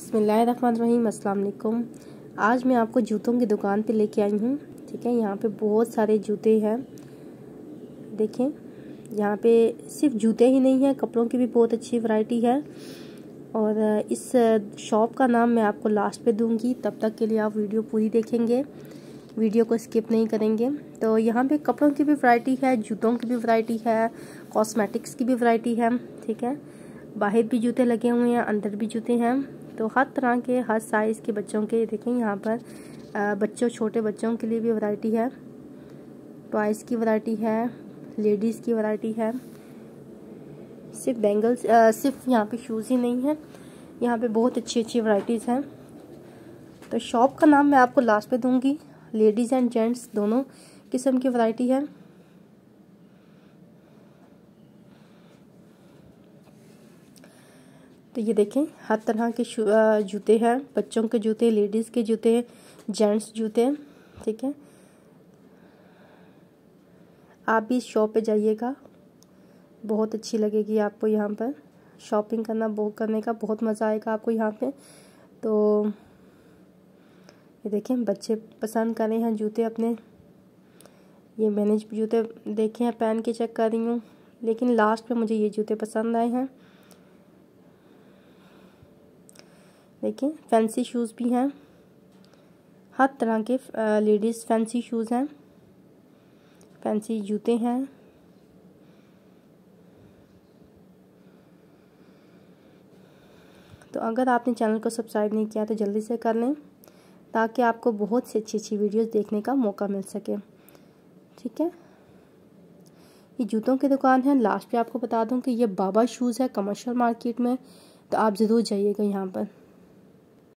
बिस्मिल्लाहिर्रहमानिर्रहीम, अस्सलाम वालेकुम। आज मैं आपको जूतों की दुकान पे लेके आई हूँ। ठीक है, यहाँ पे बहुत सारे जूते हैं। देखें, यहाँ पे सिर्फ जूते ही नहीं हैं, कपड़ों की भी बहुत अच्छी वैरायटी है। और इस शॉप का नाम मैं आपको लास्ट पे दूंगी, तब तक के लिए आप वीडियो पूरी देखेंगे, वीडियो को स्किप नहीं करेंगे। तो यहाँ पे कपड़ों की भी वैरायटी है, जूतों की भी वैरायटी है, कॉस्मेटिक्स की भी वैरायटी है। ठीक है, बाहर भी जूते लगे हुए हैं, अंदर भी जूते हैं। तो हर तरह के, हर साइज़ के बच्चों के देखें यहाँ पर बच्चों, छोटे बच्चों के लिए भी वैरायटी है, टॉयज़ की वैरायटी है, लेडीज़ की वैरायटी है। सिर्फ बैंगल्स, सिर्फ यहाँ पे शूज़ ही नहीं है, यहाँ पे बहुत अच्छी अच्छी वैरायटीज़ हैं। तो शॉप का नाम मैं आपको लास्ट पे दूंगी। लेडीज़ एंड जेंट्स दोनों किस्म की वैरायटी है। तो ये देखें, हर तरह के जूते हैं, बच्चों के जूते, लेडीज़ के जूते, जेंट्स जूते। ठीक है, आप भी इस शॉप पे जाइएगा, बहुत अच्छी लगेगी आपको। यहाँ पर शॉपिंग करने का बहुत मज़ा आएगा आपको यहाँ पे। तो ये देखें, बच्चे पसंद कर रहे हैं जूते अपने। ये मैंने जूते देखे हैं, पहन के चेक कर रही हूँ, लेकिन लास्ट में मुझे ये जूते पसंद आए हैं। देखिए, फैंसी शूज़ भी हैं, हर तरह के लेडीज़ फैंसी शूज़ हैं, फैंसी जूते हैं। तो अगर आपने चैनल को सब्सक्राइब नहीं किया तो जल्दी से कर लें, ताकि आपको बहुत सी अच्छी अच्छी वीडियोस देखने का मौका मिल सके। ठीक है, ये जूतों की दुकान है। लास्ट पे आपको बता दूं कि ये बाबा शूज़ है, कमर्शियल मार्केट में। तो आप ज़रूर जाइएगा यहाँ पर।